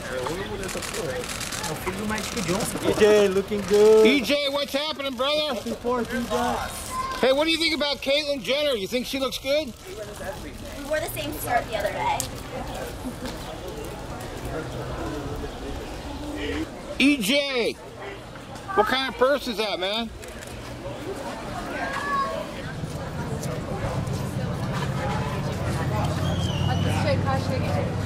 EJ, looking good. EJ, what's happening, brother? Hey, what do you think about Caitlyn Jenner? You think she looks good? We wore the same skirt the other day. EJ, what kind of purse is that, man? Straight cash